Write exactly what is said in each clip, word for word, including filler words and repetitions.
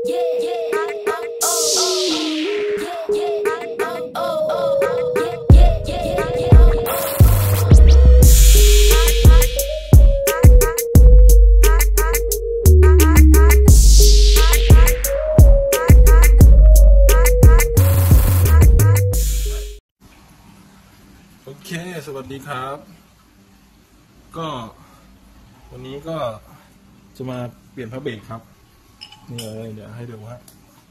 โอเคสวัสดีครับก็วันนี้ก็จะมาเปลี่ยนพระเบรกครับนี่เลยเดี๋ยวให้ดูครับ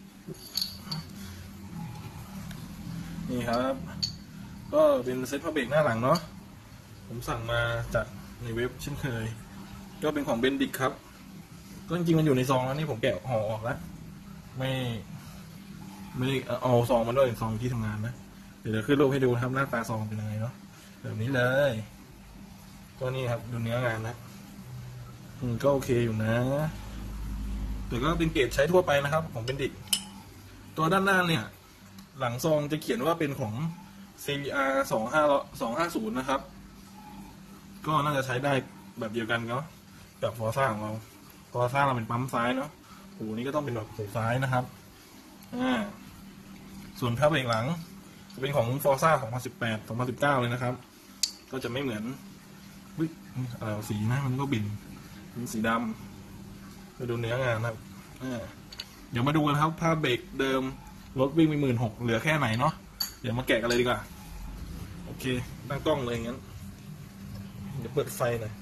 นี่ครับก็เป็นเซ็ตพระเบรกหน้าหลังเนาะผมสั่งมาจากในเว็บเช่นเคยก็เป็นของเบนดิกครับก็จริงๆมันอยู่ในซองแล้วนี่ผมแกะห่อออกแล้วไม่ไม่ได้เอาซองมาด้วยซองที่ทำงานนะเดี๋ยวขึ้นรูปให้ดูครับหน้าตาซองเป็นยังไงเนาะแบบนี้เลยก็นี่ครับดูเนื้องานนะอืมก็โอเคอยู่นะแต่ก็เป็นเกรดใช้ทั่วไปนะครับของเบนดิกตัวด้านหน้าเนี่ยหลังซองจะเขียนว่าเป็นของ ซี วี อาร์ สองห้า สองห้าศูนย์นะครับก็น่าจะใช้ได้แบบเดียวกันเนาะกับฟอร์ซ่าของเราฟอร์ซ่าเราเป็นปั๊มซ้ายเนาะหูนี้ก็ต้องเป็นแบบหูซ้ายนะครับอ่าส่วนพระเบรกหลังจะเป็นของฟอร์ซ่าสองพันสิบแปด สองพันสิบเก้าเลยนะครับก็จะไม่เหมือนวิอะไรสีนะมันก็บินเป็นสีดำไปดูเนื้องานครับเดี๋ยวมาดูกันครับผ้าเบรกเดิมรถวิ่งไปหมื่นหกเหลือแค่ไหนเนาะเดี๋ยวมาแกะกันเลยดีกว่าโอเคตั้งกล้องเลยงั้นเดี๋ยวเปิดไฟหน่อย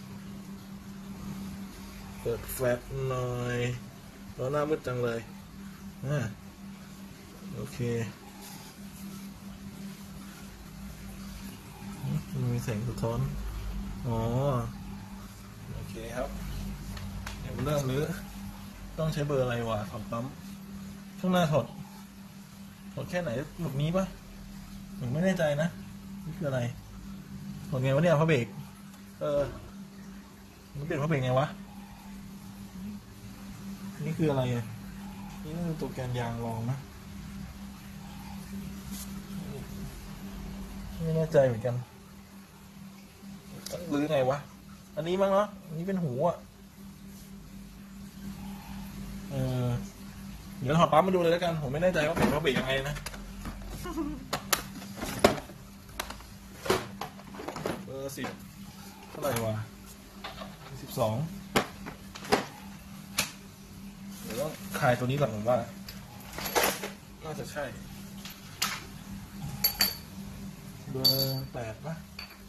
เปิดแฟลชหน่อยล้อหน้ามืดจังเลยอ่าโอเคมีแสงสะท้อนอ๋อโอเคครับเดี๋ยวเริ่มรื้อต้องใช้เบอร์อะไรวะถอดปั๊มข้างหน้าถอดถอดแค่ไหนหมดนี้ปะผมไม่แน่ใจนะนี่คืออะไรถอดไงวะเนี่ยพระเบรกเออมันเปลี่ยนพระเบรกไงวะนี่คืออะไรนี่คือตัวแกนยางรองนะไม่แน่ใจเหมือนกันหรือไงวะอันนี้มั้งเนาะอันนี้เป็นหูอ่ะเออเดี๋ยวถอดปั๊มมาดูเลยแล้วกันผมไม่แน่ใจว่าเป็นพระเบรกยังไงนะเบอร์สิบเท่าไหร่วะสิบสองเดี๋ยวต้องคลายตัวนี้ก่อนผมว่าน่าจะใช่เบอร์แปดปะ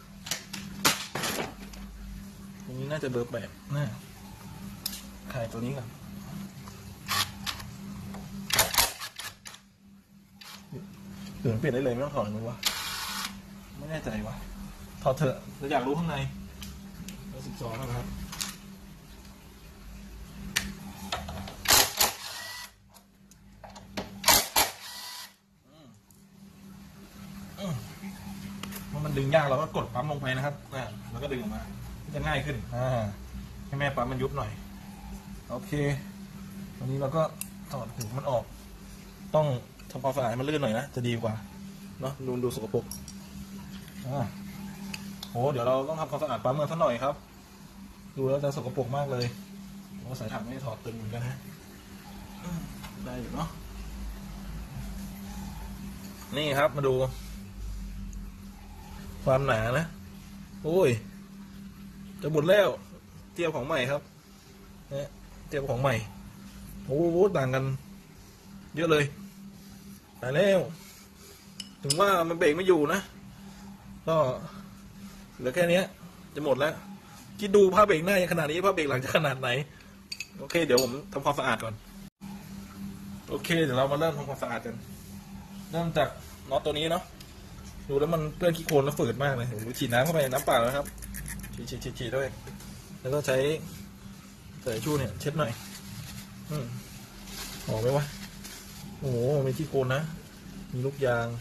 ตรงนี้น่าจะเบอร์แปดน่าขายตัวนี้ก่อนเดี๋ยวเปลี่ยนได้เลยไม่ต้องถอดมั้งวะไม่แน่ใจวะถอดเถอะเราอยากรู้ข้างในเบอร์สิบสองนะครับมันดึงยากเราก็กดปั๊มลงไปนะครับอ่าแล้วก็ดึงออกมาจะง่ายขึ้นอ่าให้แม่ปั๊มมันยุบหน่อยโอเคตอนนี้เราก็ถอดหูมันออกต้องทำความสะอาดให้มันลื่นหน่อยนะจะดีกว่าเนาะดูดูสกปรกอ่าโหเดี๋ยวเราต้องทำความสะอาดปั๊มกันสักหน่อยครับดูแล้วจะสกปรกมากเลยว่าสายถังไม่ถอดตึงเหมือนกันฮะได้อยู่เนาะนี่ครับมาดูความหนานะโอ้ยจะหมดแล้วเทียบของใหม่ครับเนี่ยเทียบของใหม่โอ้โหต่างกันเยอะเลยตายแล้วถึงว่ามันเบรกไม่อยู่นะก็เหลือแค่นี้จะหมดแล้วคิดดูผ้าเบรกหน้ายังขนาดนี้ผ้าเบรกหลังจะขนาดไหนโอเคเดี๋ยวผมทำความสะอาดก่อนโอเคเดี๋ยวเรามาเริ่มทำความสะอาดกันเริ่มจากน็อตตัวนี้เนาะดูแล้วมันเปื้อนขี้โคลนแล้วฝืดมากเลยผมฉีดน้ำเข้าไปน้ำเปล่าแล้วครับฉีดฉีดฉีดฉีดด้วยแล้วก็ใช้ใส่ชู่เนี่ยเช็ดหน่อยอืมออกไหมวะโอ้โหมีขี้โคลนนะมีลูกยาง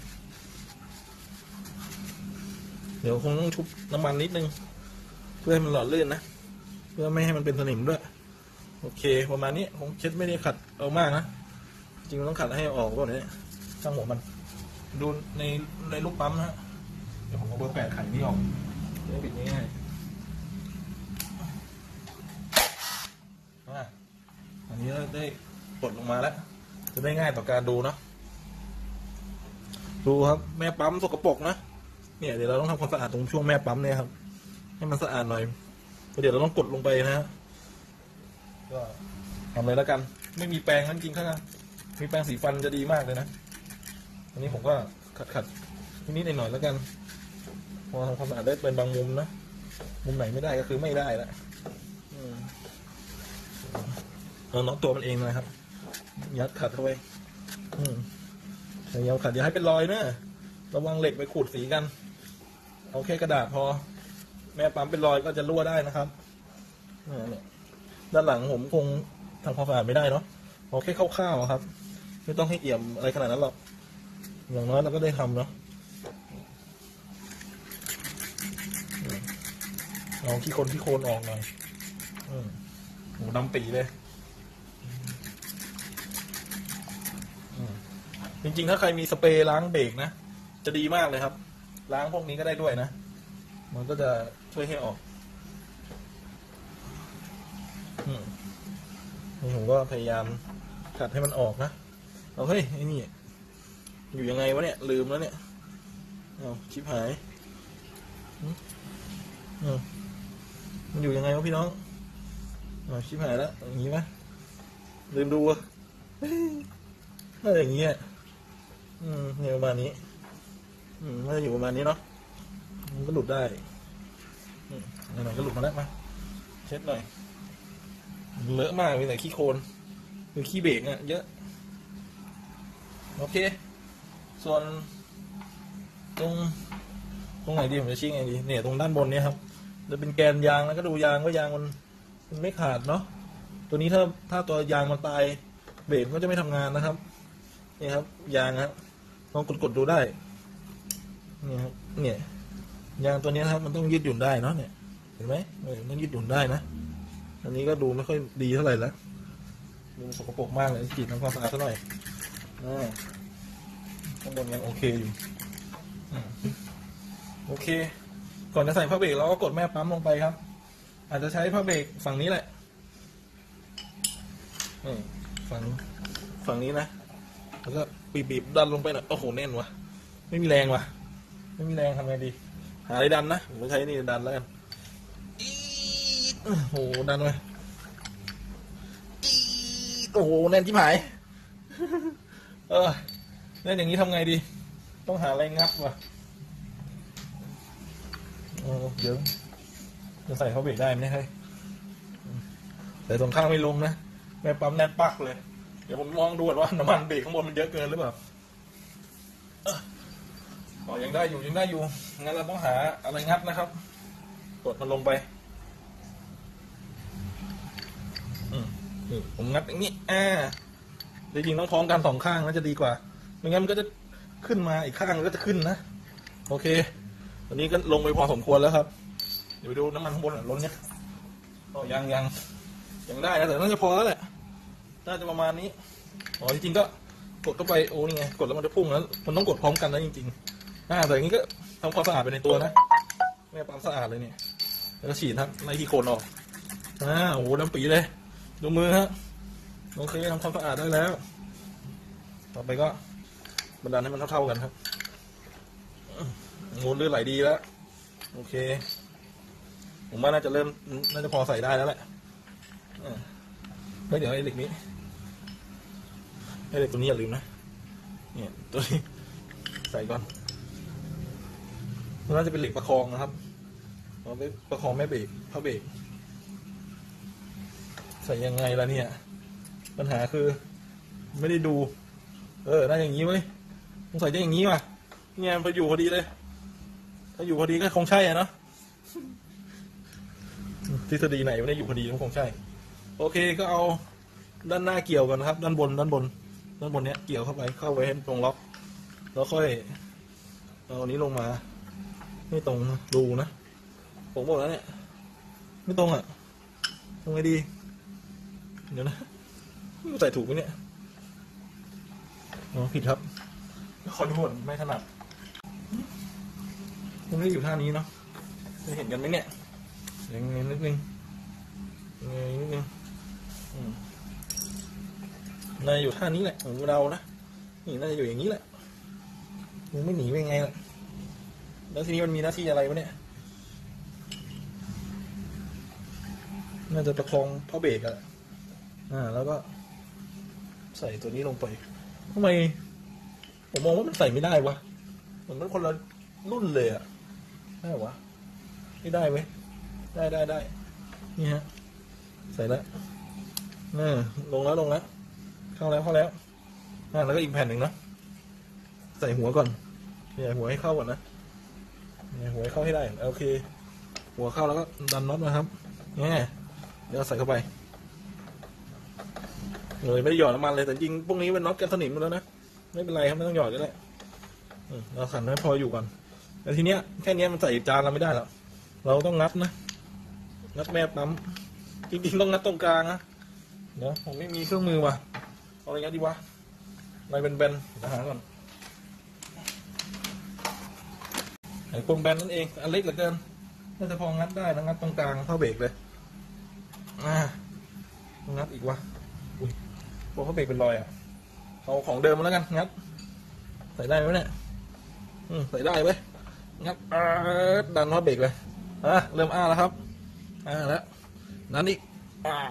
เดี๋ยวคงต้องชุบน้ำมันนิดนึงเพื่อให้มันหล่อลื่นนะเพื่อไม่ให้มันเป็นสนิมด้วยโอเคประมาณนี้คงเช็ดไม่ได้ขัดเอามากนะจริงๆต้องขัดให้ออกก่อนนี้ช่างหัวมันดูในในลูกปั๊มนะเดี๋ยวผมเอาเบอร์แปดไขนี่ออกจะได้ปิดง่ายๆอันนี้ได้กดลงมาแล้วจะได้ง่ายต่อการดูเนาะดูครับแม่ปั๊มสกปรกนะเนี่ยเดี๋ยวเราต้องทำความสะอาดตรงช่วงแม่ปั๊มเนี่ยครับให้มันสะอาดหน่อยเดี๋ยวเราต้องกดลงไปนะฮะก็ทำเลยแล้วกันไม่มีแปรงนั้นจริงข้างมีแปรงสีฟันจะดีมากเลยนะอันนี้ผมก็ขัดขัดนิดๆหน่อยๆแล้วกันพอทำความสะอาดได้เป็นบางมุมนะมุมไหนไม่ได้ก็คือไม่ได้ละเราเนาะตัวมันเองนะครับยัดขัดเข้าไปพยายามขัดอย่าให้เป็นรอยนะระวังเหล็กไปขูดสีกันเอาแค่กระดาษพอแม่ปั๊มเป็นรอยก็จะรั่วได้นะครับเนี่ยด้านหลังผมคงทำความสะอาดไม่ได้เนาะเอาแค่คร่าวๆครับไม่ต้องให้เอี่ยมอะไรขนาดนั้นหรอกอย่างน้อยเราก็ได้ทำเนาะเอาขี้คนขี้โคลนออกหน่อยโหดำปีเลยจริงๆถ้าใครมีสเปรย์ล้างเบรกนะจะดีมากเลยครับล้างพวกนี้ก็ได้ด้วยนะมันก็จะช่วยให้ออกผมก็พยายามขัดให้มันออกนะเอาเฮ้ยไอ้นี่อยู่ยังไงวะเนี่ยลืมแล้วเนี่ยเอาชิบหายมันอยู่ยังไงวะพี่น้องเอาชิบหายแล้วอย่างนี้ไหมลืมดูอะน่าจะอย่างนี้อ่ะอืมเนี่ยประมาณนี้อืมน่าจะอยู่ประมาณนี้เนาะมันก็หลุดได้อืมหน่อยก็หลุดมาแล้วมาเช็ดหน่อยเลอะมากมีแต่ขี้โคลนคือขี้เบรกเนี่ยเยอะโอเคส่วนตรงตรงไหนดีผมจะชี้ไงดีเนี่ยตรงด้านบนเนี่ยครับจะเป็นแกนยางแล้วก็ดูยางว่ายางมันมันไม่ขาดเนาะตัวนี้ถ้าถ้าตัวยางมันตายเบรกก็จะไม่ทำงานนะครับนี่ครับยางครับลองกดๆดูได้นี่ครับเนี่ยยางตัวนี้ครับมันต้องยืดหยุ่นได้เนาะเนี่ยเห็นไหมมันต้องยืดหยุ่นได้นะอันนี้ก็ดูไม่ค่อยดีเท่าไหร่แล้วดูสกปรกมากเลยฉีดทำความสะอาดซะหน่อยข้างบนยังโอเคอยู่โอเคก่อนจะใส่ผ้าเบรกเราก็กดแม่ปั๊มลงไปครับอาจจะใช้ผ้าเบรกฝั่งนี้แหละฝั่งฝั่งนี้นะแล้วก็บีบๆดันลงไปหน่อยโอ้โหแน่นวะไม่มีแรงวะไม่มีแรงทำไงดีหาอะไรดันนะผมใช้นี่ดันแล้วกันโอ้โหดันไปโอ้โหแน่นที่หายเออแน่นอย่างนี้ทำไงดีต้องหาอะไรงับวะโอ้เดี๋ยวจะใส่เข้าเบรกได้ไหมเฮ้ยแต่ตรงข้างไม่ลงนะแม่ปั๊มแน่นปักเลยเดี๋ยวผมมองดูว่าน้ำมันเบรกข้างบนมันเยอะเกินหรือเปล่าอ๋อยังได้อยู่ยังได้อยู่งั้นเราต้องหาอะไรงับนะครับกดมันลงไปอืมผมงัดอย่างนี้อ่าจริงๆต้องพร้อมกันสองข้างน่าจะดีกว่าไม่งั้นมันก็จะขึ้นมาอีกข้างก็จะขึ้นนะโอเคตอนนี้ก็ลงไปพอสมควรแล้วครับเดี๋ยวไปดูน้ำมันข้างบนล้นเนี่ยอ๋อยังยังยังได้นะแต่น่าจะพอแล้วแหละน่าจะประมาณนี้อ๋อจริงๆก็กดเข้าไปโอ้นี่ไงกดแล้วมันจะพุ่งแล้วมันต้องกดพร้อมกันนะจริงๆอ่าแต่อย่างนี้ก็ทำความสะอาดไปในตัวนะแม่ปั๊มสะอาดเลยเนี่ยแล้วก็ฉีดครับไล่ขี้โคลนออกอ่าโอ้โหดำปีเลยดูมือฮะโอเคทำความสะอาดได้แล้วต่อไปก็บันดาลให้มันเท่าๆกันครับงูเลือดไหลดีแล้วโอเคผมว่าน่าจะเริ่มน่าจะพอใส่ได้แล้วแหละเฮ้ยเดี๋ยวไอ้เหล็กนี้ไอ้เหล็กตัวนี้อย่าลืมนะเนี่ยตัวนี้ใส่ก่อนน่าจะเป็นเหล็กประคองนะครับเราไปประคองแม่เบรกผ้าเบรกใส่ยังไงล่ะเนี่ยปัญหาคือไม่ได้ดูเออได้อย่างนี้ไหมต้องใส่ได้อย่างนี้ว่ะเนี่ยพออยู่พอดีเลยถ้าอยู่พอดีก็คงใช่อะเนาะทฤษฎีไหนไม่ได้อยู่พอดีก็คงใช่โอเคก็เอาด้านหน้าเกี่ยวกันนะครับด้านบนด้านบนด้านบนเนี้ยเกี่ยวเข้าไปเข้าไว้ให้ตรงล็อกแล้วค่อยเอาอันนี้ลงมาไม่ตรงดูนะผมบอกแล้วเนี่ยไม่ตรงอ่ะทำไงดีเดี๋ยวนะใส่ถูกไหมเนี่ยอ๋อผิดครับขอโทษไม่ถนัดมันไม่อยู่ท่านี้เนาะจะเห็นกันไหมเนี่ยยังไงนิดนึงยังไงนิดนึงน่าจะอยู่ท่านี้แหละของเรานะนี่น่าจะอยู่อย่างนี้แหละมึงไม่หนีไปไงล่ะแล้วทีนี้มันมีหน้าที่อะไรวะเนี่ยน่าจะประคองพ่อเบรกอะอ่าแล้วก็ใส่ตัวนี้ลงไปทำไมผมมองว่ามันใส่ไม่ได้วะเหมือนมันคนละรุ่นเลยอะได้วะไม่ได้เว้ยได้ได้ได้นี่ฮะใส่แล้วนี่ลงแล้วลงแล้วเข้าแล้วเข้าแล้วอ่าแล้วก็อีกแผ่นหนึ่งนะใส่หัวก่อนเนี่ยหัวให้เข้าก่อนนะเนี่ยหัวให้เข้าให้ได้โอเคหัวเข้าแล้วก็ดันน็อตนะครับเนี่ยเดี๋ยวใส่เข้าไปเลยไม่ได้หยอดน้ำมันเลยแต่จริงพวกนี้เป็นน็อตกันสนิมหมดแล้วนะไม่เป็นไรครับไม่ต้องหยอดก็ได้เราสั่นให้พออยู่ก่อนแต่ทีเนี้ยแค่นี้มันใส่จานเราไม่ได้หรอกเราต้องงัดนะงัดแม่ปั๊มจริงๆต้องงัดตรงกลางนะเดี๋ยวผมไม่มีเครื่องมือว่ะเอาอะไรงัดดีวะอะไรเป็นแบนๆหาก่อนไอ้พวงแบนนั่นเองอันเล็กเหลือเกินน่าจะพองัดได้นะงัดตรงกลางเข้าเบรกเลยอ่างัดอีกวะอุ้ยพวกเข้าเบรกเป็นรอยอ่ะเอาของเดิมมาแล้วกันงัดใส่ได้ไหมเนี่ยอืมใส่ได้เว้ยงัดอ่าดันเข้าเบรกเลยอ่ะเริ่มอ้าแล้วครับอ่าแล้วนั่นอีกอ่า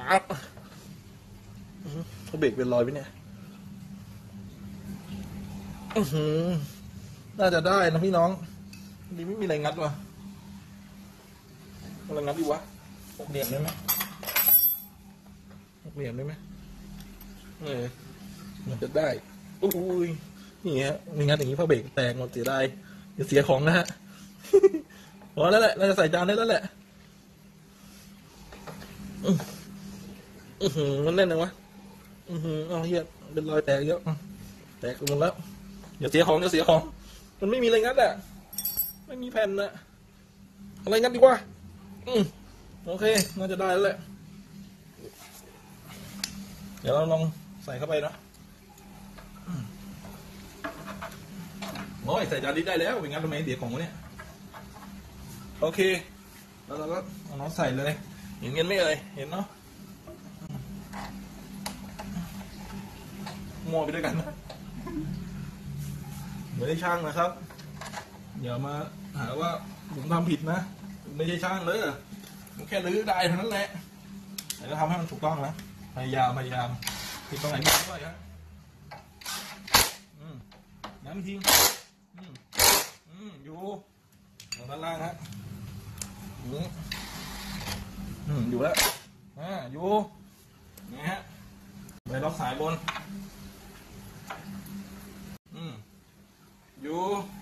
เขาเบรกเป็นรอยไปเนี่ยอือหือน่าจะได้นะพี่น้องดีไม่มีอะไรงัดวะอะไรงัดดีวะหกเหลี่ยมได้ไหมหกเหลี่ยมได้ไหมเออมันจะได้อุ้ยนี่ฮะมีงัดอย่างนี้พอเบรกแตกหมดเสียดายจะเสียของนะฮะพอแล้วแหละเราจะใส่จานได้แล้วแหละอือหือมันแน่นเลยวะอือหือเอาเหี้ยเป็นรอยแตกเยอะแตกหมดแล้วอย่าเสียของอย่าเสียของมันไม่มีอะไรงัดอ่ะไม่มีแผ่นนะอะไรงัดดีกว่าอืมโอเคน่าจะได้แล้วแหละเดี๋ยวเราลองใส่เข้าไปเนาะโอ้ยใส่จานนี้ได้แล้วเป็นงัดทำไมเดี๋ยวของวะเนี่ยโอเคแล้วเราก็เอาน้องใส่เลยเห็นเงินไม่เลยเห็นเนาะมั่วไปด้วยกันนะไม่ได้ช่างนะครับอย่ามาหาว่าผมทำผิดนะไม่ใช่ช่างเลยผมแค่ลื้อได้เท่านั้นแหละแต่ก็ทำให้มันถูกต้องนะพยายามพยายามผิดตรงไหนไม่ได้ฮะอืมน้ำทิ้งอืมอืมอยู่ด้านล่างฮะอืมอืมอยู่แล้วอ่าอยู่นี่ฮะไปล็อกสายบนอืมอยู่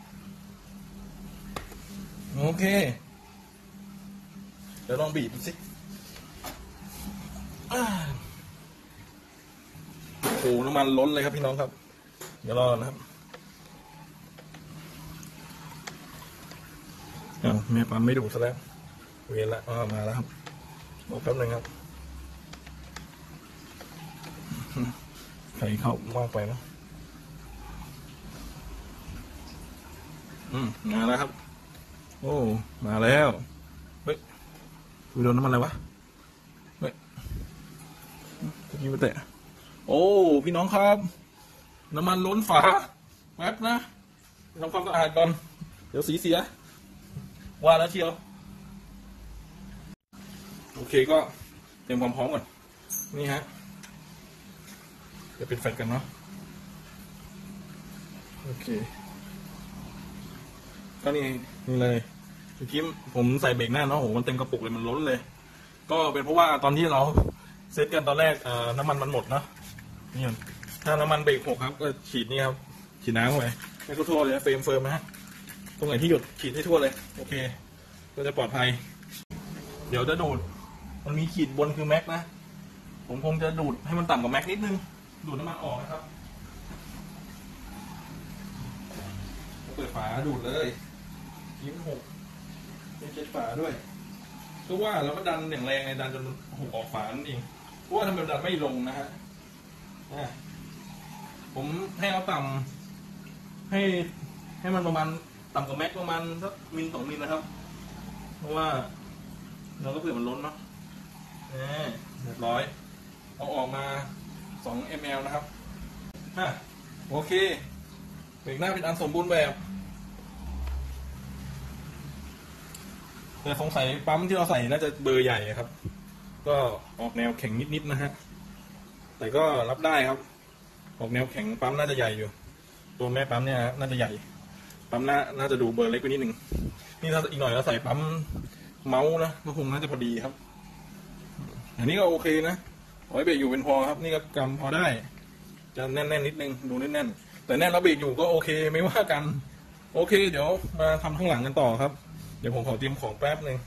โอเคเดี๋ยวลองบีบดูสิโอ้โหน้ำมันล้นเลยครับพี่น้องครับเดี๋ยวรอนะครับอ้าวแม่ปั๊มไม่ดูซะแล้วเวียนละอ๋อมาแล้วครับรอแป๊บนึงครับใครเข้ามากไปนะอืมมาแล้วครับโอ้มาแล้วเฮ้ยดูโดนน้ำมันอะไรวะเฮ้ยนี่มาเตะโอ้พี่น้องครับน้ำมันล้นฝาแป๊บนะทำความสะอาดก่อนเดี๋ยวสีเสียว่าแล้วเชียวโอเคก็เตรียมความพร้อมก่อนนี่ฮะจะเป็นแฟลชกันเนาะโอเคก็นี่นี่เลยเมื่อกี้ผมใส่เบรกหน้าเนาะโหมันเต็มกระปุกเลยมันล้นเลยก็เป็นเพราะว่าตอนที่เราเซตกันตอนแรกน้ำมันมันหมดเนาะนี่ถ้าน้ำมันเบรกหกครับก็ฉีดนี่ครับฉีดน้ำเข้าไปให้ทั่วๆเลยเฟรมเฟิร์มนะฮะตรงไหนที่หยุดฉีดให้ทั่วเลยโอเคก็จะปลอดภัยเดี๋ยวจะดูดมันมีขีดบนคือแม็กนะผมคงจะดูดให้มันต่ำกว่าแม็กนิดนึงดูดน้ำมันออกนะครับเปิดฝาดูดเลยยิ้มหกเป็นเช็ดฝาด้วยก็ว่าแล้วมันดันอย่างแรงไงดันจนหกออกฝานั่นเองเพราะว่าทำไมดันไม่ลงนะฮะผมให้เอาต่ำให้ให้มันประมาณต่ำกว่าแม็กประมาณสักมิลสองมิลนะครับเพราะว่าเราก็เผื่อมันล้นเนาะเรียบร้อยเอาออกมาสองมิลลิลิตรนะครับอ่ะโอเคเบรกหน้าเป็นอันสมบูรณ์แบบแต่สงสัยปั๊มที่เราใส่น่าจะเบอร์ใหญ่ครับก็ออกแนวแข็งนิดๆนะฮะแต่ก็รับได้ครับออกแนวแข็งปั๊มน่าจะใหญ่อยู่ตัวแม่ปั๊มเนี่ยน่าจะใหญ่ปั๊มน่าน่าจะดูเบอร์เล็กไปนิดนึงนี่ถ้าอีกหน่อยเราใส่ปั๊มเมาส์นะก็คงน่าจะพอดีครับอันนี้ก็โอเคนะไว้เบรกอยู่เป็นพอครับนี่ก็กำพอได้จะแน่นๆนิดนึงดูแน่นๆแต่แน่นแล้วเบรกอยู่ก็โอเคไม่ว่ากันโอเคเดี๋ยวมาทำข้างหลังกันต่อครับเดี๋ยวผมขอเตรียมของแป๊บนึง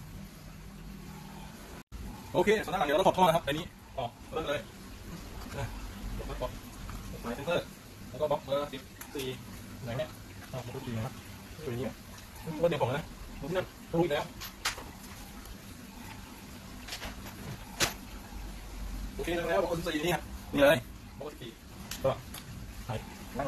โอเคส่วนด้านหลังเดี๋ยวเราถอดท่อนะครับอันนี้ออกเริ่มเลยนะบล็อกบล็อกสายเซนเซอร์แล้วก็บล็อกเบอร์สิบสี่ไหนเนี่ยอ๋อมาดูดีนะครับดูนี่ก็เตรียมของนะดูนั่นรู้อีกแล้วโอเคแล้วบล็อกสิบสี่นี่ครับนี่เลยบล็อกสิบสี่ก็ใส่นั่ง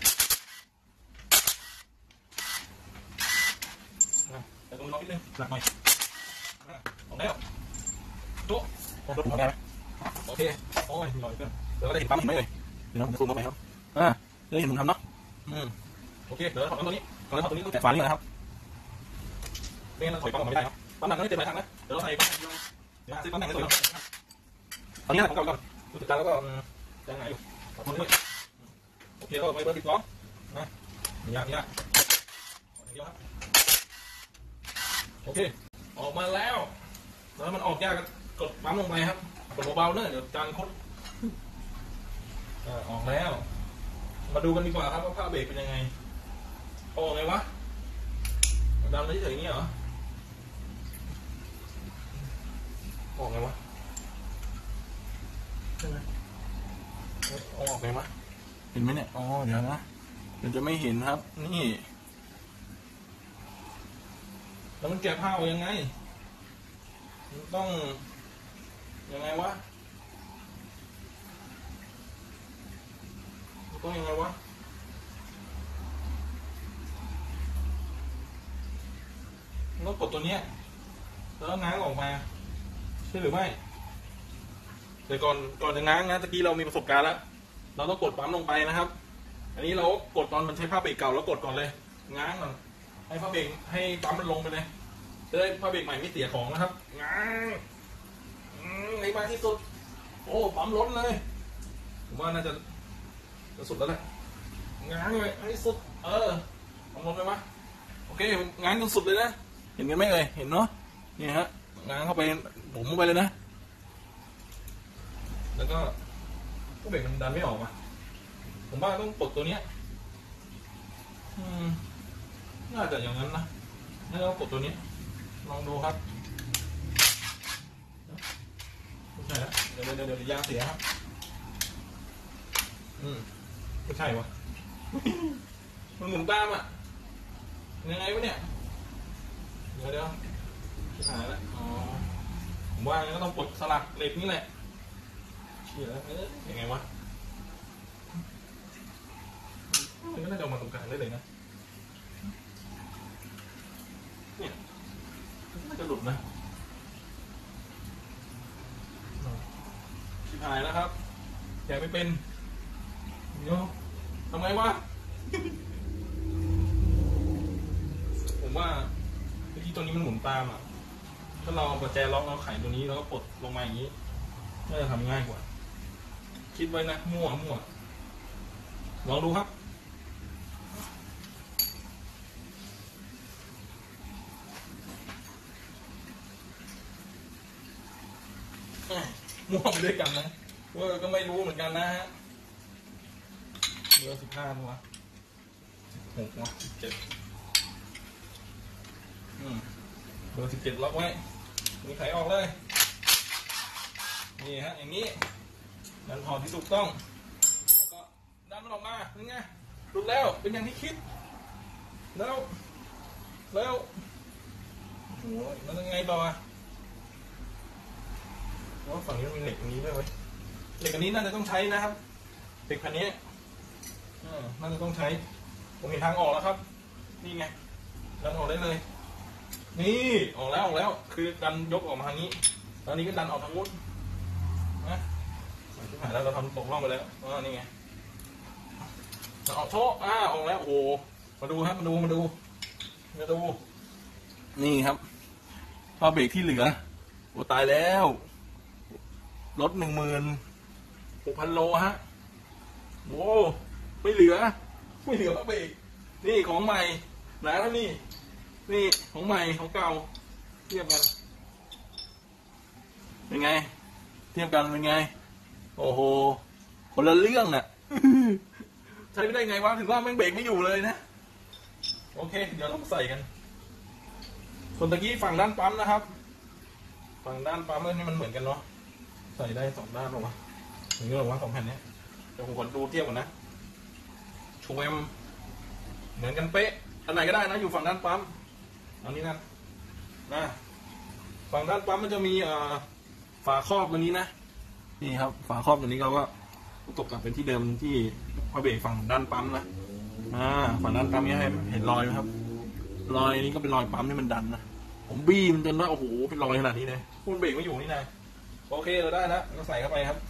แต่ตรงนี้นิดนึงหนักหน่อยออกแล้วโต๊ะรถออกได้ไหมโอเคโอ้ยหน่อยเพื่อนเดี๋ยวก็ได้เห็นปั๊มเห็นไหมเลยเดี๋ยวผมจะซูมเข้าไปครับอ่าได้เห็นผมทำเนาะอืมโอเคเดี๋ยวเราถอดตัวนี้ก่อนเราถอดตัวนี้ต้องแกะฝานี้นะครับไม่งั้นเราถอยปั๊มออกไม่ได้ครับปั๊มหนักไม่เต็มหลายทางนะเดี๋ยวเราใส่ปั๊มเดี๋ยวซื้อปั๊มหนักเลยตอนนี้ผมก่อนก่อนดูติดตาแล้วก็จะไงอยู่ถอดตัวนี้โอเคก็ไปเบอร์สิบสองนะนี่ยากนี่ยากเดียวครับโอเคออกมาแล้วแล้วมันออกยากกดปั๊มลงไปครับกดเบาๆเนอะเดี๋ยวจานคดออกแล้วมาดูกันดีกว่าครับว่าผ้าเบรกเป็นยังไงออกไงวะดำเฉยๆอย่างนี้เหรอออกไงวะใช่ไหมออกไงวะเห็นไหมเนี่ยอ๋อเดี๋ยวนะเดี๋ยวจะไม่เห็นครับนี่แล้วมันแกะผ้าออกยังไงต้องยังไงวะต้องยังไงวะต้องกดตัวเนี้ยแล้วง้างออกมาใช่หรือไม่แต่ก่อนก่อนจะง้างนะตะกี้เรามีประสบการณ์แล้วเราต้องกดปั๊มลงไปนะครับอันนี้เรากดตอนมันใช้ผ้าเบรกเก่าแล้วกดก่อนเลยง้างก่อนให้ผ้าเบรกให้ปั๊มมันลงไปเลยจะได้ผ้าเบรกใหม่ไม่เสียของนะครับง้างให้มากที่สุดโอ้ปั๊มล้นเลยผมว่าน่าจะจะสุดแล้วแหละง้างเลยให้สุดเออปั๊มล้นไปมั้ยโอเคง้างจนสุดเลยนะเห็นกันไหมเอ่ยเห็นเนาะนี่ฮะง้างเข้าไปผมเข้าไปเลยนะแล้วก็พวกเบรกมันดันไม่ออกมาผมว่าต้องปลดตัวเนี้ยอืมน่าจะอย่างนั้นนะน่าจะต้องปลดตัวนี้ลองดูครับไม่ใช่แล้วเดี๋ยวเดี๋ยวเดี๋ยวยางเสียครับอืมไม่ใช่วะมันหมุนตามอ่ะยังไงวะเนี่ยเดี๋ยวเดี๋ยวหายแล้วอ๋อผมว่าก็ต้องปลดสลักเหล็กนี่แหละเชี่ยแล้วเอ๊ะยังไงวะมันก็น่าจะเอามาตรงกลางได้เลยนะเนี่ยน่าจะหลุดนะชิบหายแล้วครับแกะไม่เป็นเดี๋ยวทำไงวะผมว่าที่ตัวนี้มันหมุนตามอ่ะถ้าเราเอาประแจล็อกเราไขตัวนี้แล้วก็ปลดลงมาอย่างนี้น่าจะทำง่ายกว่าคิดไว้นะมั่วมั่วลองดูครับมั่วไปด้วยกันนะว่าก็ไม่รู้เหมือนกันนะฮะเบอร์สิบห้ามั้งวะสิบหกวะสิบเจ็ดอืมเบอร์สิบเจ็ดล็อกไว้มีไขออกเลยนี่ฮะอย่างนี้ดันถอดที่ถูกต้องแล้วก็ดันมันออกมาเป็นไงหลุดแล้วเป็นอย่างที่คิดแล้วแล้วโอ้ยมันยังไงต่ออ่ะว่าฝั่งนี้มันมีเหล็กอันนี้ด้วยเว้ยเหล็กอันนี้น่าจะต้องใช้นะครับเหล็กพันนี้น่าจะต้องใช้ผมเห็นทางออกแล้วครับนี่ไงดันออกได้เลยนี่ออกแล้วออกแล้วคือดันยกออกมาทางนี้ตอนนี้ก็ดันออกทางนู้นนะที่ผ่านแล้วเราทำตกล่องไปแล้วอ๋อนี่ไงเอาโชว์อ่าออกแล้วโอ้โหมาดูครับมาดูมาดูมาดูนี่ครับผ้าเบรกที่เหลือโอ้ตายแล้วรถหนึ่งหมื่นหกพันโลฮะโอ้ไม่เหลือไม่เหลือผ้าเบรกนี่ของใหม่นะท่านนี่นี่ของใหม่ของเก่าเทียบกันเป็นไงเทียบกันเป็นไงโอ้โหคนละเรื่องน่ะใช้ไม่ได้ไงวะถึงว่าแม่งเบรกไม่อยู่เลยนะโอเคเดี๋ยวเราใส่กันส่วนตะกี้ฝั่งด้านปั๊มนะครับฝั่งด้านปั๊มนี่มันเหมือนกันเนาะใส่ได้สองด้านหรอวะถึงนี้หรอวะสองแผ่นนี้เดี๋ยวผมขอดูเทียบก่อนนะชูเอ็มเหมือนกันเป๊ะอันไหนก็ได้นะอยู่ฝั่งด้านปั๊มอันนี้นะนะฝั่งด้านปั๊มมันจะมีฝาครอบตัวนี้นะนี่ครับฝาครอบตัวนี้เราก็ตกกลับเป็นที่เดิมที่พอเบรกฝั่งด้านปั๊มนะอ่าฝั่งด้านปั๊มนี่ให้เห็นรอยไหมครับรอยนี้ก็เป็นรอยปั๊มที่มันดันนะผมบี้มันจนว่าโอ้โหเป็นรอยขนาดนี้เลยคุณเบรกไม่อยู่นี่นะโอเคเราได้แล้วเราใส่เข้าไปครับ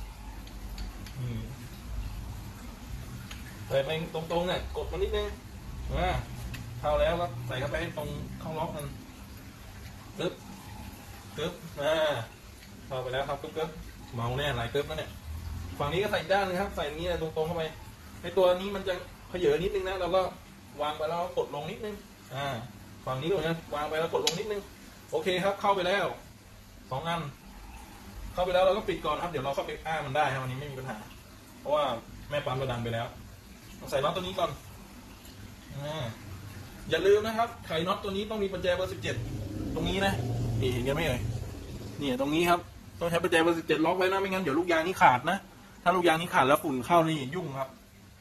ใส่ไปตรงๆเนี่ยกดมานิดนึงอ่าเข้าแล้วก็ใส่เข้าไปให้ตรงเข้าล็อกกันปึ๊บปึ๊บอ่าเข้าไปแล้วครับปึ๊บปึ๊บเมาแน่หลายปึ๊บแล้วเนี่ยฝั่งนี้ก็ใส่ด้านนึงครับใส่นี้ตรงๆเข้าไปไอตัวนี้มันจะเขยือนิดนึงนะเราก็วางไปแล้วกดลงนิดนึงอ่าฝั่งนี้ก็เหมือนกันวางไปแล้วกดลงนิดนึงโอเคครับเข้าไปแล้วสองอันเข้าไปแล้วเราก็ปิดก่อนครับเดี๋ยวเราเข้าไปอ้ามันได้ครับวันนี้ไม่มีปัญหาเพราะว่าแม่ปั๊มเราดันไปแล้วใส่น็อตตัวนี้ก่อนอ่าอย่าลืมนะครับไขน็อตตัวนี้ต้องมีประแจเบอร์สิบเจ็ดตรงนี้นะนี่เห็นกันไหมเอ่ยนี่ตรงนี้ครับต้องใช้ประแจเบอร์สิบเจ็ดล็อกไว้นะไม่งั้นเดี๋ยวลูกยางนี้ขาดนะถ้าลูกยางนี้ขาดแล้วฝุ่นเข้านี่ยุ่งครับ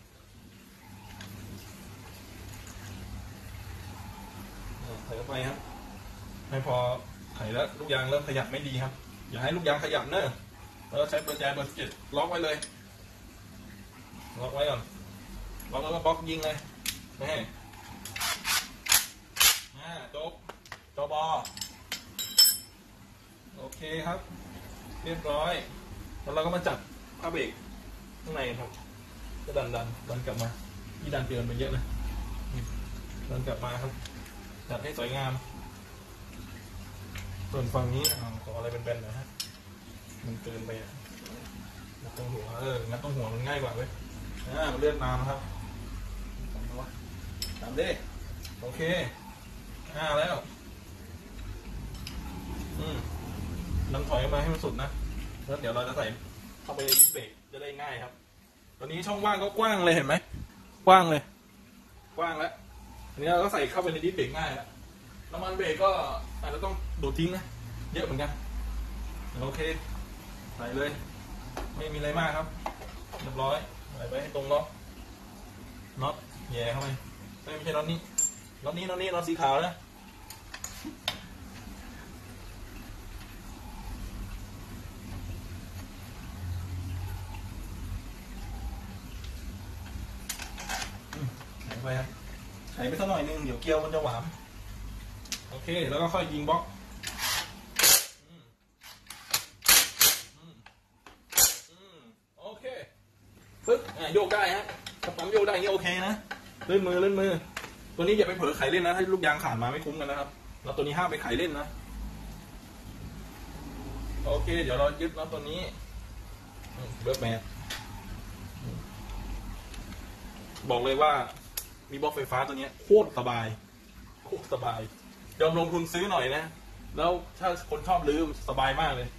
ใส่เข้าไปครับให้พอไขแล้วลูกยางเริ่มขยับไม่ดีครับอย่าให้ลูกยางขยับเนอะแล้วใช้ประแจเบอร์สิบเจ็ดล็อกไว้เลยล็อกไว้ก่อนล็อกแล้วก็บล็อกยิงเลยนี่อ่าจบจบอโอเคครับเรียบร้อยแล้วเราก็มาจับผ้าเบรกข้างในครับก็ดันดันดันกลับมาที่ดันเกินไปเยอะนะดันกลับมาครับจัดให้สวยงามส่วนฝั่งนี้ขออะไรเป็นแบนๆนะฮะมันเกินไปอ่ะงัดตรงหัวเอองัดตรงหัวมันง่ายกว่าเว้ยอ่ามันเลื่อนมาครับตามดิโอเคอ่าแล้วอืมดันถอยมาให้มันสุดนะแล้วเดี๋ยวเราจะใส่เข้าไปเบรกจะได้ง่ายครับตอนนี้ช่องว่างก็กว้างเลยเห็นไหมกว้างเลยกว้างแล้วอันนี้เราก็ใส่เข้าไปในดิสเบรกง่ายแล้วน้ำมันเบรกก็อาจจะต้องดูดทิ้งนะเยอะเหมือนกันโอเคใส่เลยไม่มีอะไรมากครับเรียบร้อยใส่ไปให้ตรงล็อกน็อตแย่เข้าไปไม่ใช่น็อตนี้น็อตนี้น็อตนี้น็อตสีขาวนะใส่ไปครับใส่ไปสักหน่อยนึงเดี๋ยวเกลียวมันจะหวานโอเคแล้วก็ค่อยยิงบล็อกโอเคปึ๊บโยกได้ฮะกระป๋องโยกได้อย่างนี้โอเคนะเลื่อนมือเลื่อนมือตัวนี้อย่าไปเผลอไขเล่นนะถ้าลูกยางขาดมาไม่คุ้มกันนะครับเราตัวนี้ห้ามไปไขเล่นนะโอเคเดี๋ยวเรายึดน็อตตัวนี้เบิร์กแมนบอกเลยว่ามีบล็อกไฟฟ้าตัวนี้โคตรสบายโคตรสบายยอมลงทุนซื้อหน่อยนะแล้วถ้าคนชอบลื้อสบายมากเลย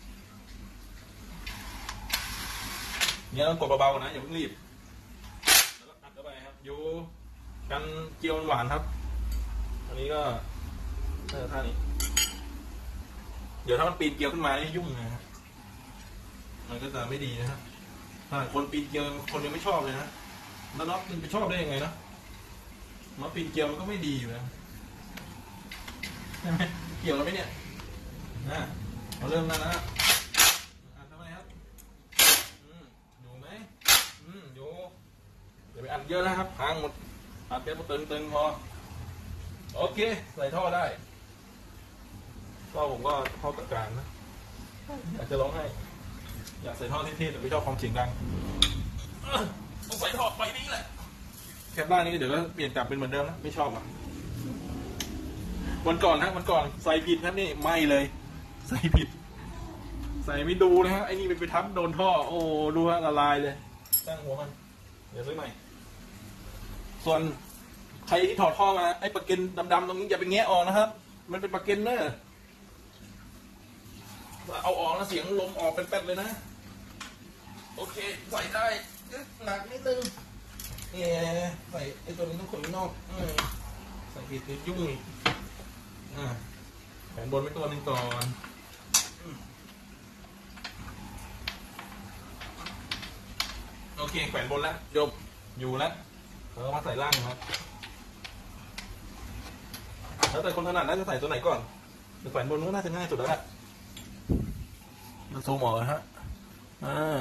เนี่ยต้องกดเบาๆนะอย่าเพิ่งรีบแล้วก็อัดเข้าไปครับอยู่กันเกี๊ยวหวานครับอันนี้ก็เออท่านี้เดี๋ยวถ้ามันปีนเกี๊ยวขึ้นมายุ่งนะมันก็จะไม่ดีนะครับถ้าคนปีนเกี๊ยวคนยังไม่ชอบเลยนะแล้วน็อตมันไปชอบได้ยังไงนะน็อตปีนเกี๊ยวมันก็ไม่ดีอยู่นะใช่ไหมเกี่ยวแล้วไหมเนี่ยนะเราเริ่มแล้วนะอัดทำไมครับอยู่ไหมอืมอยู่เดี๋ยวไปอัดเยอะนะครับพังหมดอัดแค่ตึงตึงพอโอเคใส่ท่อได้ท่อผมก็ท่อกระกลางนะอยากจะร้องให้อยากใส่ท่อเท่ๆแต่ไม่ชอบความเสียงดังต้องใส่ท่อไปนี้แหละแคปล่างนี่เดี๋ยวก็เปลี่ยนกลับเป็นเหมือนเดิมนะไม่ชอบอ่ะวันก่อนนะวันก่อนใส่ผิดครับนี่ไหม้เลยใส่ผิดใส่ไม่ดูนะฮะไอ้นี่ไปไปทับโดนท่อโอ้ดูฮะละลายเลยตั้งหัวมันเดี๋ยวซื้อใหม่ส่วนใครที่ถอดท่อมาไอ้ปากเก็นดำๆตรงนี้อย่าไปแงะออกนะครับมันเป็นปากเก็นเนอะเอาออกแล้วเสียงลมออกเป็นแป๊ดเลยนะโอเคใส่ได้หนักนิดนึงนี่ใส่ไอ้ตัวนี้ต้องขนนอกใส่ผิดยุ่งอีกแขนบนไว้ตัวหนึ่งก่อนโอเคแขวนบนแล้วจบอยู่แล้วเราก็มาใส่ล่างครับแล้วแต่คนถนัดน่าจะใส่ตัวไหนก่อนแต่แขวนบนก็น่าจะง่ายสุดแล้วแหละมันซูมออกฮะอ่า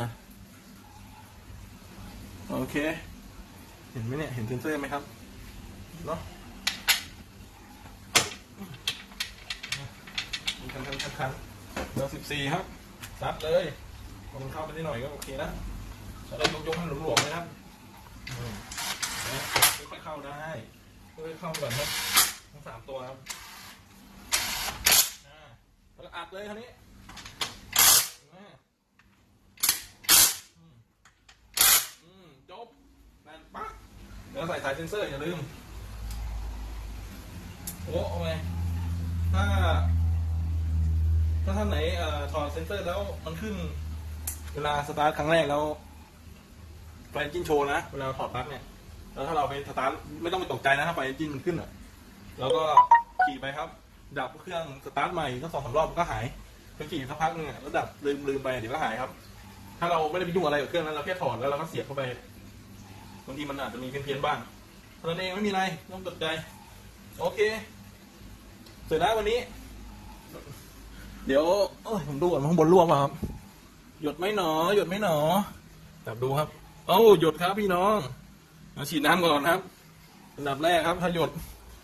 โอเคเห็นไหมเนี่ยเห็นเซนเซอร์ไหมครับเนาะมีคันคันคันคันเบอร์สิบสี่ครับซัดเลยพอมันเข้าไปได้หน่อยก็โอเคนะแล้วเรายกยกให้หลวมๆนะครับค่อยๆเข้าได้ค่อยๆเข้าก่อนครับทั้งสามตัวครับแล้วก็อัดเลยคราวนี้จบนั่นปั๊บแล้วใส่สายเซนเซอร์อย่าลืมโอ้เอาไงถ้าถ้าท่านไหนถอดเซนเซอร์แล้วมันขึ้นเวลาสตาร์ทครั้งแรกแล้วไฟเอนจินโชว์นะเวลาถอดปลั๊กเนี่ยแล้วถ้าเราไปสตาร์ทไม่ต้องไปตกใจนะถ้าไฟเอนจินมันขึ้นอ่ะแล้วก็ขี่ไปครับดับเครื่องสตาร์ทใหม่ก็สองสามรอบก็หายไปขี่สักพักนึงแล้วดับลืมลืมไปเดี๋ยวก็หายครับถ้าเราไม่ได้ไปยุ่งอะไรกับเครื่องนั้นเราแค่ถอดแล้วเราก็เสียบเข้าไปบางทีมันอาจจะมีเพี้ยนๆบ้างตอนนี้ไม่มีอะไรต้องตกใจโอเคเสร็จแล้ววันนี้เดี๋ยวผมดูก่อนข้างบนร่วงมาครับหยดไม่หนอหยดไม่หนอจับดูครับโอ้หยดครับพี่น้องมาฉีดน้ำก่อนครับอันดับแรกครับถ้าหยด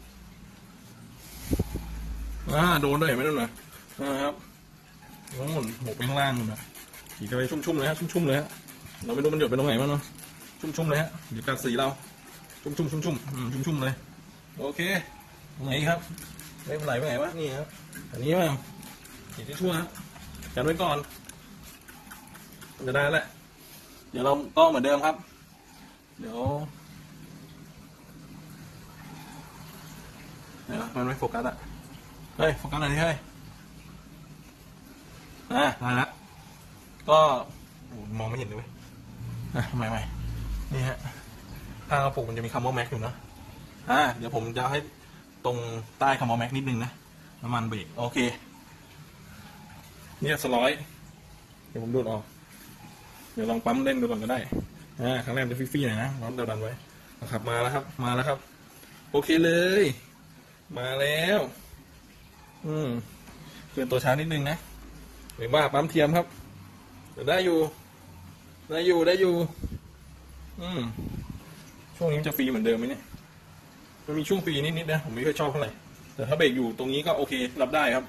อ่าโดนด้วยเห็นไหมนั่นน่ะนะครับน้องหมุนหมกไปข้างล่างนะฉีดไปชุ่มๆเลยฮะชุ่มๆเลยฮะเราไม่รู้มันหยดไปตรงไหนมั้งเนาะชุ่มๆเลยฮะเดี๋ยวกัดสีเราชุ่มๆชุ่มๆชุ่มๆเลยโอเคตรงไหนครับไม่เป็นไรไปไหนวะนี่ครับอันนี้มั้งฉีดที่ชั่วฮะกันไว้ก่อนจะได้แหละเดี๋ยวเราก็เหมือนเดิมครับเดี๋ยวเดี๋ยวมันไม่โฟกัสอะเฮ้ยโฟกัสอะไรที่เฮ้ยอ่ะมาละก็มองไม่เห็นเลยอ่ะใหม่ๆนี่ฮะถ้าเราปลูกมันจะมีคำว่าแม็กอยู่นะอ่ะเดี๋ยวผมจะให้ตรงใต้คำว่าแม็กนิดนึงนะน้ำมันเบรกโอเคเนี่ยสลอยเดี๋ยวผมดูดออกเดี๋ยวลองปั๊มเล่นดูก่อนก็ได้อ่าครั้งแรกจะฟี่ๆหน่อยนะร้อนเดาดันไว้นะครับมาแล้วครับมาแล้วครับโอเคเลยมาแล้วอืมเกินตัวช้านิดนึงนะหรือว่าปั๊มเทียมครับเดี๋ยวได้อยู่ได้อยู่ได้อยู่อืมช่วงนี้มันจะฟรีเหมือนเดิมไหมเนี่ยมันมีช่วงฟรีนิดๆนะผมไม่ค่อยชอบเท่าไหร่แต่ถ้าเบรกอยู่ตรงนี้ก็โอเครับได้ครับ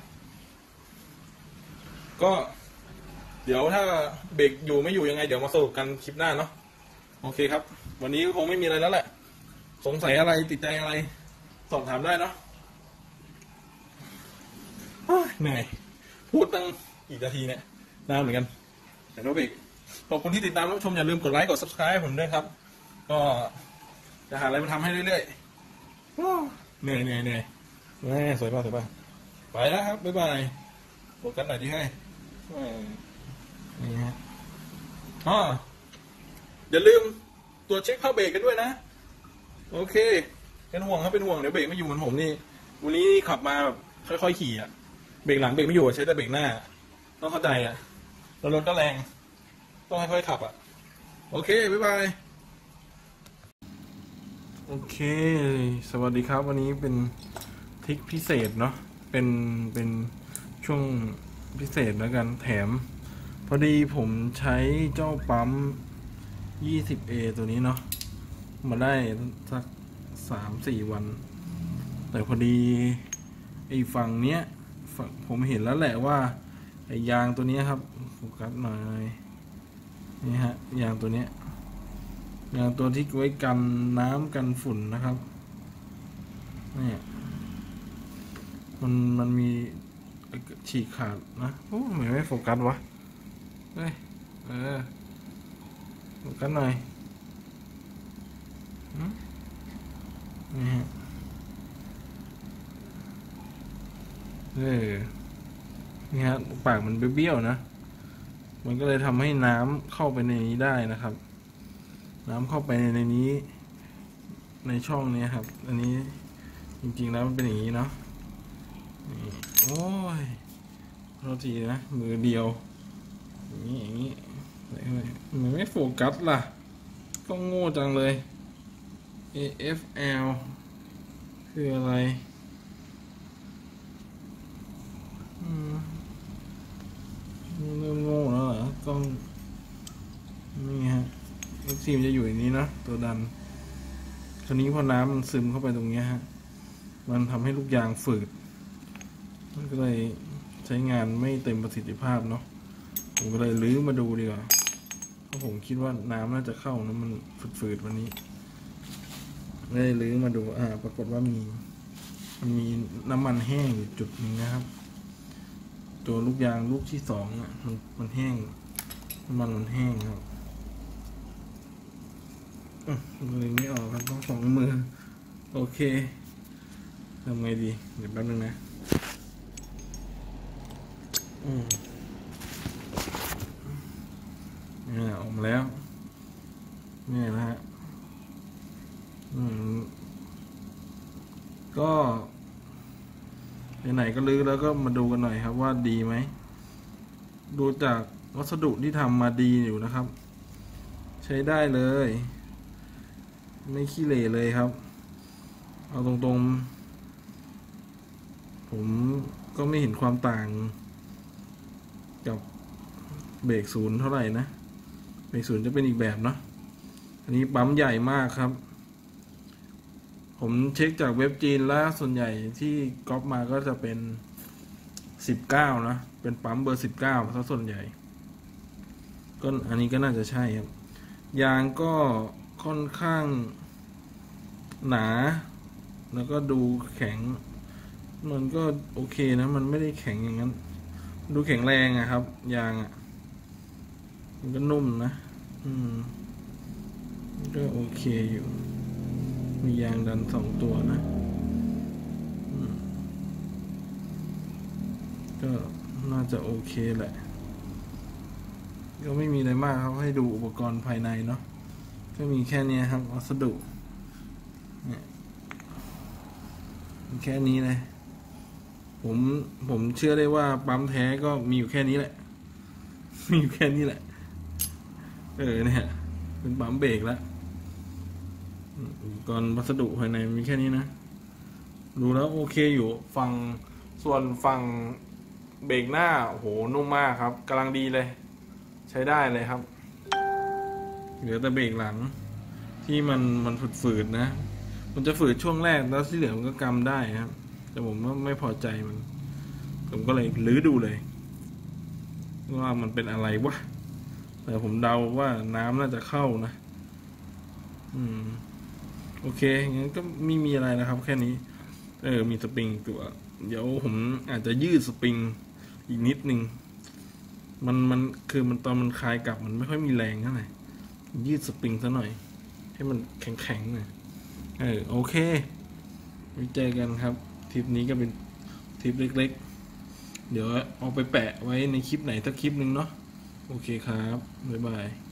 ก็เดี๋ยวถ้าเบรกอยู่ไม่อยู่ยังไงเดี๋ยวมาสรุปกันคลิปหน้าเนาะโอเคครับวันนี้คงไม่มีอะไรแล้วแหละสงสัยอะไรติดใจอะไรสอบถามได้เนาะเหนื่อยพูดตั้งกี่นาทีเนี่ยนานเหมือนกันแต่โนเบกขอบคุณที่ติดตามรับชมอย่าลืมกดไลค์กด ซับสไครบ์ ให้ผมด้วยครับก็จะหาอะไรมาทำให้เรื่อยๆเหนื่อยเหนื่อยเหนื่อยแม่สวยป่ะสวยป่ะไปแล้วครับบ๊ายบายโฟกัสหน่อยที่ให้นี่ฮะอ๋ออย่าลืมตรวจเช็คเข้าเบรกกันด้วยนะโอเคเป็นห่วงครับเป็นห่วงเดี๋ยวเบรกไม่อยู่เหมือนผมนี่วันนี้ขับมาแบบค่อยๆขี่อ่ะเบรกหลังเบรกไม่อยู่ใช้แต่เบรกหน้าต้องเข้าใจอ่ะแล้วรถก็แรงต้องค่อยๆขับอ่ะโอเคบ๊ายบายโอเคสวัสดีครับวันนี้เป็นทริคพิเศษเนาะเป็นเป็นช่วงพิเศษแล้วกันแถมพอดีผมใช้เจ้าปั๊ม ยี่สิบเอ ตัวนี้เนาะมาได้สัก สามสี่ วันแต่พอดีไอ้ฝั่งเนี้ยผมเห็นแล้วแหละว่าไอ้ยางตัวนี้ครับโฟกัสหน่อยนี่ฮะยางตัวเนี้ยยางตัวที่ไว้กันน้ำกันฝุ่นนะครับเนี่ยมันมันมีฉีกขาดนะโอ้ไม่ไม่โฟกัสวะเฮ้ยเออโฟกัสหน่อยนี่ฮะเออนี่ฮะปากมันเบี้ยวๆนะมันก็เลยทำให้น้ำเข้าไปในนี้ได้นะครับน้ำเข้าไปในนี้ในช่องนี้ครับอันนี้จริงๆแล้วมันเป็นอย่างนี้เนาะนี่โอ้ยโทษทีนะมือเดียวอย่างนี้อย่างนี้มันไม่โฟกัสล่ะก็โง่จังเลย เอ เอฟ แอล คืออะไรอืมเริ่มโง่แล้วเหรอต้องนี่ฮะทีมจะอยู่อย่างนี้นะตัวดันคราวนี้พอน้ำมันซึมเข้าไปตรงนี้ฮะมันทำให้ลูกยางฝืดมันก็เลยใช้งานไม่เต็มประสิทธิภาพเนาะผมก็เลยลื้อมาดูดีกว่าเพราะผมคิดว่าน้ำน่าจะเข้านะมันฝืดๆวันนี้เลยลื้อมาดูอ่าปรากฏว่ามีมันมีน้ำมันแห้งอยู่จุดนึงนะครับตัวลูกยางลูกที่สองอ่ะมันมันแห้งน้ำมันมันแห้งครับเลยไม่ออกครับต้องสองมือโอเคทำไงดีเดี๋ยวแป๊บนึงนะอืมเนี่ยออกมาแล้วนี่นะฮะอืมก็ไหนๆก็ลื้อแล้วก็มาดูกันหน่อยครับว่าดีไหมดูจากวัสดุที่ทำมาดีอยู่นะครับใช้ได้เลยไม่ขี้เหร่เลยครับเอาตรงๆผมก็ไม่เห็นความต่างกับเบรกศูนย์เท่าไหร่นะเบรกศูนย์จะเป็นอีกแบบเนาะอันนี้ปั๊มใหญ่มากครับผมเช็คจากเว็บจีนแล้วส่วนใหญ่ที่ก๊อปมาก็จะเป็นสิบเก้านะเป็นปั๊มเบอร์สิบเก้าซะส่วนใหญ่ก็อันนี้ก็น่าจะใช่ครับยางก็ค่อนข้างหนาแล้วก็ดูแข็งมันก็โอเคนะมันไม่ได้แข็งอย่างนั้นดูแข็งแรงอะครับยางอะมันก็นุ่มนะอืมก็โอเคอยู่มียางดันสองตัวนะก็น่าจะโอเคแหละก็ไม่มีอะไรมากครับให้ดูอุปกรณ์ภายในเนาะก็มีแค่นี้ครับวัสดุเนี่ยแค่นี้เลยผมผมเชื่อได้ว่าปั๊มแท้ก็มีอยู่แค่นี้แหละมีอยู่แค่นี้แหละเออเนี่ยเป็นปั๊มเบรกแล้วอุปกรณ์วัสดุภายในมีแค่นี้นะดูแล้วโอเคอยู่ฝั่งส่วนฝั่งเบรกหน้าโหนุ่มมากครับกำลังดีเลยใช้ได้เลยครับเหลือแต่เบรกหลังที่มันมันฝืดๆนะมันจะฝืดช่วงแรกแล้วที่เหลือมันก็กำได้ครับแต่ผมว่าไม่พอใจมันผมก็เลยลื้อดูเลยว่ามันเป็นอะไรวะแต่ผมเดาว่าน้ำน่าจะเข้านะอืมโอเคงั้นก็ไม่มีอะไรนะครับแค่นี้เออมีสปริงตัวเดี๋ยวผมอาจจะยืดสปริงอีกนิดนึงมันมันคือมันตอนมันคลายกลับมันไม่ค่อยมีแรงเท่าไหร่ยืดสปริงซะหน่อยให้มันแข็งๆหน่อยเออโอเคไว้เจอกันครับทริปนี้ก็เป็นทริปเล็กๆเดี๋ยวเอาไปแปะไว้ในคลิปไหนสักคลิปนึงเนาะโอเคครับบ๊ายบาย